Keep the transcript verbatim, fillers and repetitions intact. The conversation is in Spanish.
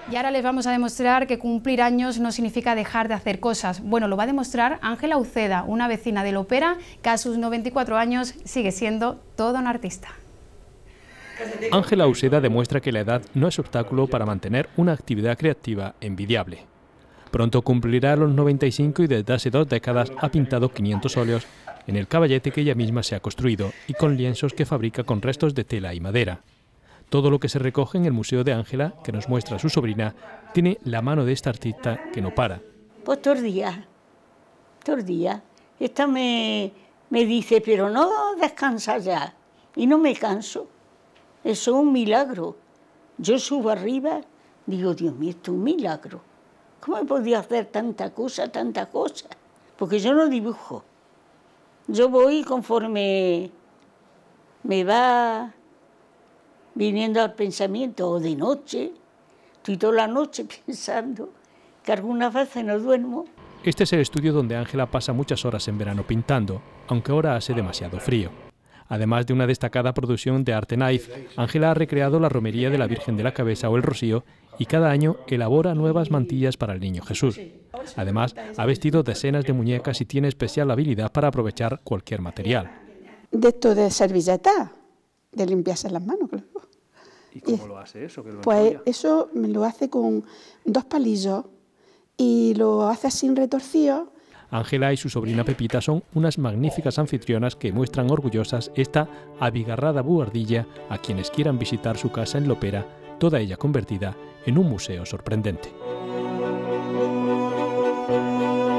Y ahora les vamos a demostrar que cumplir años no significa dejar de hacer cosas. Bueno, lo va a demostrar Ángela Uceda, una vecina de Lopera, que a sus noventa y cuatro años sigue siendo toda una artista. Ángela Uceda demuestra que la edad no es obstáculo para mantener una actividad creativa envidiable. Pronto cumplirá los noventa y cinco y desde hace dos décadas ha pintado quinientos óleos en el caballete que ella misma se ha construido y con lienzos que fabrica con restos de tela y madera. Todo lo que se recoge en el Museo de Ángela, que nos muestra su sobrina, tiene la mano de esta artista que no para. Pues todos los días, todos los días. Esta me, me dice, pero no descansa ya. Y no me canso. Eso es un milagro. Yo subo arriba, digo, Dios mío, esto es un milagro. ¿Cómo he podido hacer tanta cosa, tanta cosa? Porque yo no dibujo. Yo voy conforme me va viniendo al pensamiento, o de noche, estoy toda la noche pensando, que algunas veces no duermo. Este es el estudio donde Ángela pasa muchas horas en verano pintando, aunque ahora hace demasiado frío. Además de una destacada producción de arte naif, Ángela ha recreado la romería de la Virgen de la Cabeza o el Rocío y cada año elabora nuevas mantillas para el Niño Jesús. Además, ha vestido decenas de muñecas y tiene especial habilidad para aprovechar cualquier material. De esto de servilleta, de limpiarse las manos, claro. ¿Y cómo lo hace eso? ¿Que lo pues enrolla? Eso me lo hace con dos palillos y lo hace así retorcido. Ángela y su sobrina Pepita son unas magníficas anfitrionas que muestran orgullosas esta abigarrada buhardilla a quienes quieran visitar su casa en Lopera, toda ella convertida en un museo sorprendente.